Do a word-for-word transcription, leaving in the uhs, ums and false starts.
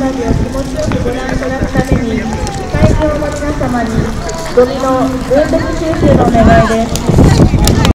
花火を気持ちよくご覧いただくために、会場の皆様にゴミの分別収集のお願いです。